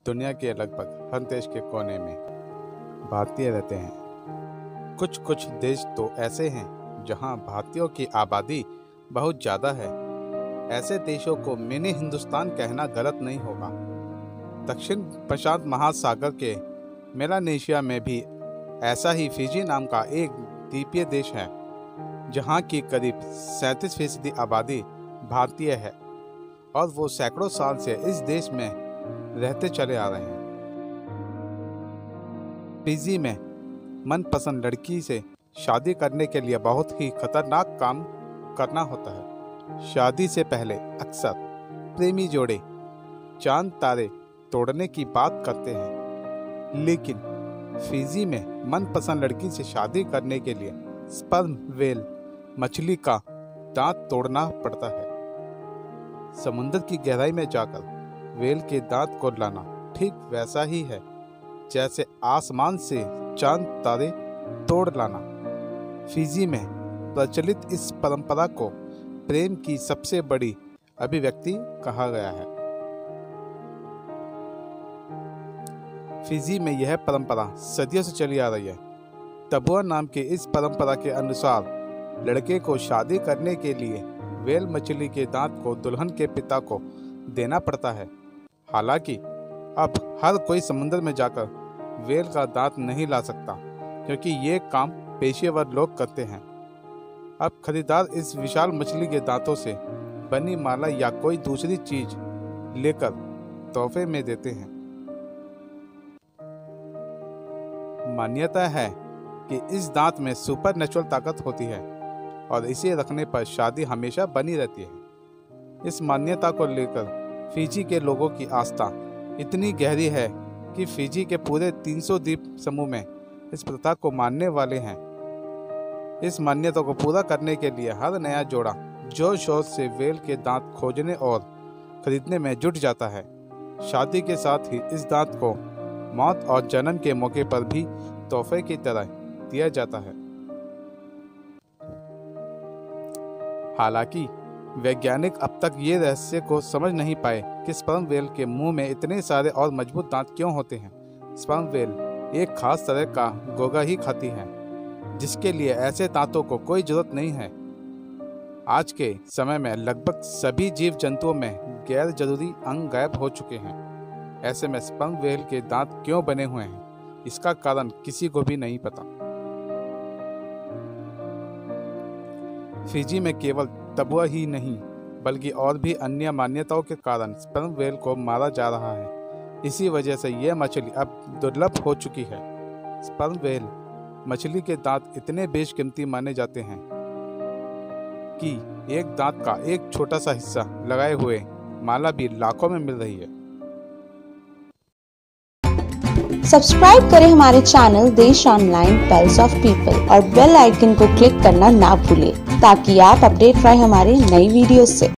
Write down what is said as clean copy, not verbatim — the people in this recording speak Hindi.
दुनिया के लगभग हर देश के कोने में भारतीय रहते हैं। कुछ कुछ देश तो ऐसे हैं जहां भारतीयों की आबादी बहुत ज़्यादा है। ऐसे देशों को मिनी हिंदुस्तान कहना गलत नहीं होगा। दक्षिण प्रशांत महासागर के मेलानेशिया में भी ऐसा ही फिजी नाम का एक द्वीपीय देश है, जहां की करीब 37% आबादी भारतीय है और वो सैकड़ों साल से इस देश में रहते चले आ रहे हैं। फिजी में मनपसंद लड़की से शादी करने के लिए बहुत ही खतरनाक काम करना होता है। शादी से पहले अक्सर प्रेमी जोड़े चांद तारे तोड़ने की बात करते हैं, लेकिन फिजी में मनपसंद लड़की से शादी करने के लिए स्पर्म वेल मछली का दांत तोड़ना पड़ता है। समुद्र की गहराई में जाकर वेल के दांत को लाना ठीक वैसा ही है जैसे आसमान से चांद तारे तोड़ लाना। फिजी में प्रचलित इस परंपरा को प्रेम की सबसे बड़ी अभिव्यक्ति कहा गया है। फिजी में यह परंपरा सदियों से चली आ रही है। तबुआ नाम की इस परंपरा के अनुसार लड़के को शादी करने के लिए वेल मछली के दांत को दुल्हन के पिता को देना पड़ता है। हालांकि अब हर कोई समुद्र में जाकर वेल का दांत नहीं ला सकता, क्योंकि ये काम पेशेवर लोग करते हैं। अब खरीदार इस विशाल मछली के दांतों से बनी माला या कोई दूसरी चीज लेकर तोहफे में देते हैं। मान्यता है कि इस दांत में सुपर नेचुरल ताकत होती है और इसे रखने पर शादी हमेशा बनी रहती है। इस मान्यता को लेकर फिजी के लोगों की आस्था इतनी गहरी है कि फिजी के पूरे 300 द्वीप समूह में इस प्रथा को मानने वाले हैं। इस मान्यता को पूरा करने के लिए हर नया जोड़ा जोर शोर से वेल के दांत खोजने और खरीदने में जुट जाता है। शादी के साथ ही इस दांत को मौत और जन्म के मौके पर भी तोहफे की तरह दिया जाता है। हालांकि वैज्ञानिक अब तक ये रहस्य को समझ नहीं पाए कि स्पर्म वेल के मुंह में इतने सारे और मजबूत दांत क्यों होते हैं। स्पर्म वेल एक खास तरह का घोंघा ही खाती है, जिसके लिए ऐसे दांतों को कोई जरूरत नहीं है। आज के समय में लगभग सभी जीव जंतुओं में गैर जरूरी अंग गायब हो चुके हैं। ऐसे में स्पर्म वेल के दांत क्यों बने हुए हैं, इसका कारण किसी को भी नहीं पता। फिजी में केवल तबुआ ही नहीं बल्कि और भी अन्य मान्यताओं के कारण स्पर्म वेल को मारा जा रहा है। इसी वजह से यह मछली अब दुर्लभ हो चुकी है। स्पर्म वेल मछली के दांत इतने बेशकीमती माने जाते हैं कि एक दांत का एक छोटा सा हिस्सा लगाए हुए माला भी लाखों में मिल रही है। सब्सक्राइब करें हमारे channel Desh online pulse of people और बेल आइकन को क्लिक करना ना भूलें, ताकि आप अपडेट रहे हमारे नई वीडियो से।